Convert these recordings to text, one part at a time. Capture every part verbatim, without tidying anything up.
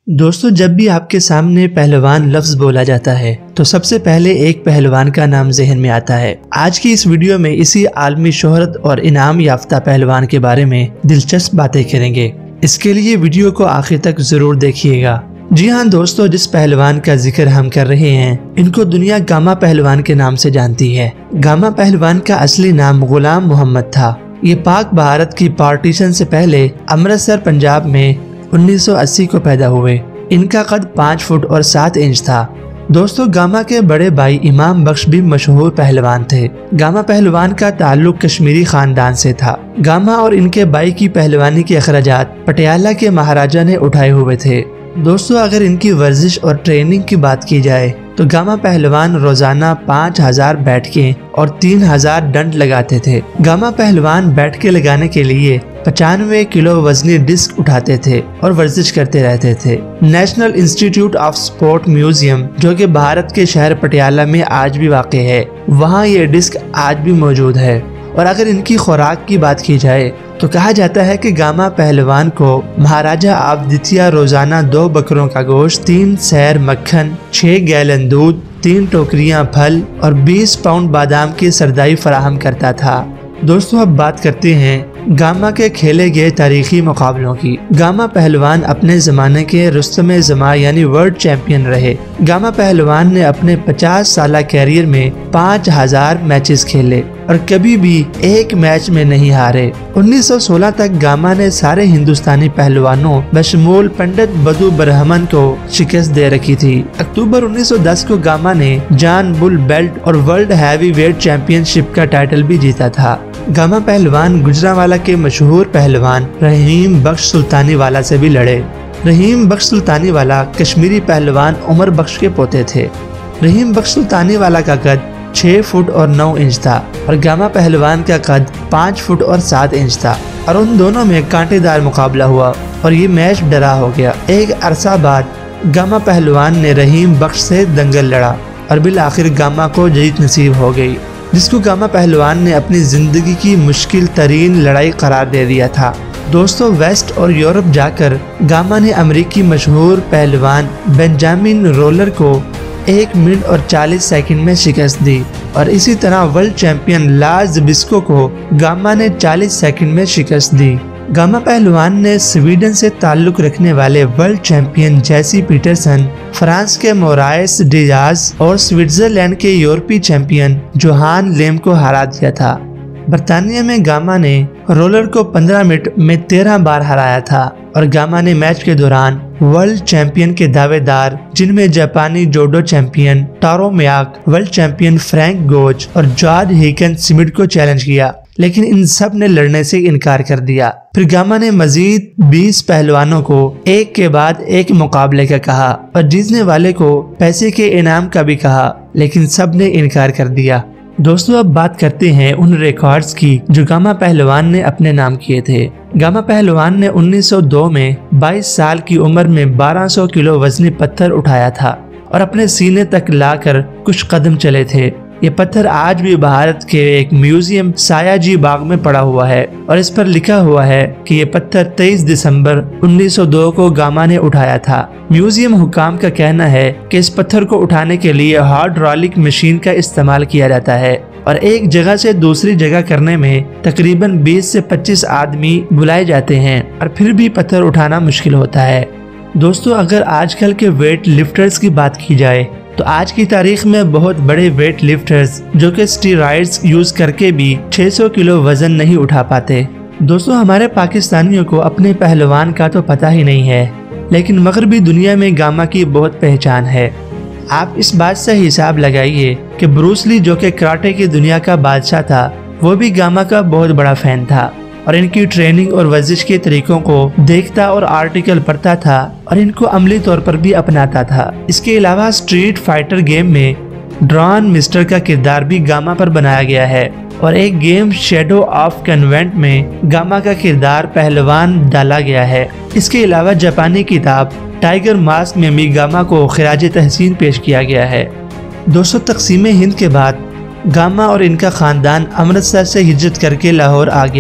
दोस्तों, जब भी आपके सामने पहलवान लफ्ज बोला जाता है तो सबसे पहले एक पहलवान का नाम जहन में आता है। आज की इस वीडियो में इसी आलमी शोहरत और इनाम याफ्ता पहलवान के बारे में दिलचस्प बातें करेंगे। इसके लिए वीडियो को आखिर तक जरूर देखिएगा। जी हाँ दोस्तों, जिस पहलवान का जिक्र हम कर रहे हैं इनको दुनिया गामा पहलवान के नाम से जानती है। गामा पहलवान का असली नाम गुलाम मोहम्मद था। ये पाक भारत की पार्टीशन से पहले अमृतसर पंजाब में उन्नीस सौ अस्सी को पैदा हुए। इनका कद पाँच फुट और सात इंच था। दोस्तों, गामा के बड़े भाई इमाम बख्श भी मशहूर पहलवान थे। गामा पहलवान का ताल्लुक कश्मीरी खानदान से था। गामा और इनके भाई की पहलवानी के अखराजात पटियाला के महाराजा ने उठाए हुए थे। दोस्तों, अगर इनकी वर्जिश और ट्रेनिंग की बात की जाए तो गामा पहलवान रोजाना पाँच हजार बैठकें और तीन हजार डंड लगाते थे। गामा पहलवान बैठकें लगाने के लिए पचानवे किलो वजनी डिस्क उठाते थे और वर्जिश करते रहते थे। National institute of sport museum, जो कि भारत के शहर पटियाला में आज भी वाक़ है, वहाँ ये डिस्क आज भी मौजूद है। और अगर इनकी खुराक की बात की जाए तो कहा जाता है कि गामा पहलवान को महाराजा आदित्य रोजाना दो बकरों का गोश्त, तीन सैर मक्खन, छह गैलन दूध, तीन टोकरियां फल और बीस पाउंड बादाम की सरदाई फराहम करता था। दोस्तों, अब बात करते हैं गामा के खेले गए तारीखी मुकाबलों की। गामा पहलवान अपने जमाने के रुस्तम जमा यानी वर्ल्ड चैंपियन रहे। गामा पहलवान ने अपने पचास साल कैरियर में पाँच हजार मैचेस खेले और कभी भी एक मैच में नहीं हारे। उन्नीस सौ सोलह तक गामा ने सारे हिंदुस्तानी पहलवानों बशमूल पंडित बदू बरहमन को शिकस्त दे रखी थी। अक्टूबर उन्नीस सौ दस को गामा ने जॉन बुल बेल्ट और वर्ल्ड हैवी वेट चैंपियनशिप का टाइटल भी जीता था। गामा पहलवान गुजरांवाला के मशहूर पहलवान रहीम बख्श सुल्तानी वाला से भी लड़े। रहीम बख्श सुल्तानी वाला कश्मीरी पहलवान उमर बख्श के पोते थे। रहीम बख्श सुल्तानी वाला का कद छह फुट और नौ इंच था और गामा पहलवान का कद पाँच फुट और सात इंच था और उन दोनों में कांटेदार मुकाबला हुआ और ये मैच डरा हो गया। एक अरसा बाद गामा पहलवान ने रहीम बख्श से दंगल लड़ा और बिल आखिर गामा को जीत नसीब हो गई, जिसको गामा पहलवान ने अपनी जिंदगी की मुश्किल तरीन लड़ाई करार दे दिया था। दोस्तों, वेस्ट और यूरोप जाकर गामा ने अमेरिकी मशहूर पहलवान बेंजामिन रोलर को एक मिनट और चालीस सेकंड में शिकस्त दी और इसी तरह वर्ल्ड चैंपियन लाज बिस्को को गामा ने चालीस सेकंड में शिकस्त दी। गामा पहलवान ने स्वीडन से ताल्लुक रखने वाले world champion Jesse Petersen, France के मोराइस डियाज और स्विट्जरलैंड के यूरोपीय चैंपियन जोहान लेम को हरा दिया था। बर्तानिया में गामा ने रोलर को पंद्रह मिनट में तेरह बार हराया था और गामा ने मैच के दौरान वर्ल्ड चैंपियन के दावेदार, जिनमें जापानी judo champion Taro Miyake, world champion Frank Gotch और जॉर्ज हिकन स्मिथ को चैलेंज किया, लेकिन इन सब ने लड़ने से इनकार कर दिया। फिर गामा ने मजीद बीस पहलवानों को एक के बाद एक मुकाबले का कहा और जीतने वाले को पैसे के इनाम का भी कहा, लेकिन सब ने इनकार कर दिया। दोस्तों, अब बात करते हैं उन रिकॉर्ड्स की जो गामा पहलवान ने अपने नाम किए थे। गामा पहलवान ने उन्नीस सौ दो में बाईस साल की उम्र में बारह सौ किलो वजनी पत्थर उठाया था और अपने सीने तक लाकर कुछ कदम चले थे। ये पत्थर आज भी भारत के एक म्यूजियम सायाजी बाग में पड़ा हुआ है और इस पर लिखा हुआ है कि ये पत्थर तेईस दिसंबर उन्नीस सौ दो को गामा ने उठाया था। म्यूजियम हुकाम का कहना है कि इस पत्थर को उठाने के लिए हाइड्रोलिक मशीन का इस्तेमाल किया जाता है और एक जगह से दूसरी जगह करने में तकरीबन बीस से पच्चीस आदमी बुलाए जाते हैं और फिर भी पत्थर उठाना मुश्किल होता है। दोस्तों, अगर आजकल के वेट लिफ्टर्स की बात की जाए तो आज की तारीख में बहुत बड़े वेट लिफ्टर्स जो कि स्टीरॉइड्स यूज करके भी छह सौ किलो वजन नहीं उठा पाते। दोस्तों, हमारे पाकिस्तानियों को अपने पहलवान का तो पता ही नहीं है, लेकिन मगरबी दुनिया में गामा की बहुत पहचान है। आप इस बात से हिसाब लगाइए कि ब्रूस ली, जो कि कराटे की दुनिया का बादशाह था, वो भी गामा का बहुत बड़ा फैन था और इनकी ट्रेनिंग और वर्जिश के तरीकों को देखता और आर्टिकल पढ़ता था और इनको अमली तौर पर भी अपनाता था। इसके अलावा स्ट्रीट फाइटर गेम में ड्रॉन मिस्टर का किरदार भी गामा पर बनाया गया है और एक गेम शेडो ऑफ कन्वेंट में गामा का किरदार पहलवान डाला गया है। इसके अलावा जापानी किताब टाइगर मास्क में भी गामा को खिराज तहसीन पेश किया गया है। दोस्तों, तकसीम हिंद के बाद गामा और इनका खानदान अमृतसर से हिजरत करके लाहौर आ गया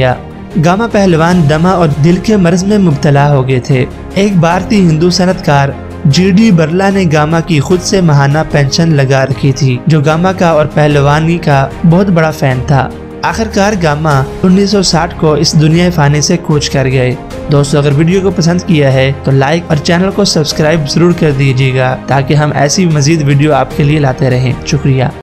गामा पहलवान दमा और दिल के मर्ज में मुब्तला हो गए थे। एक भारतीय हिंदू सनतकार जी डी बर्ला ने गामा की खुद से माहाना पेंशन लगा रखी थी, जो गामा का और पहलवानी का बहुत बड़ा फैन था। आखिरकार गामा उन्नीस सौ साठ को इस दुनिया फानी से कूच कर गए। दोस्तों, अगर वीडियो को पसंद किया है तो लाइक और चैनल को सब्सक्राइब जरूर कर दीजिएगा, ताकि हम ऐसी मजीद वीडियो आपके लिए लाते रहें। शुक्रिया।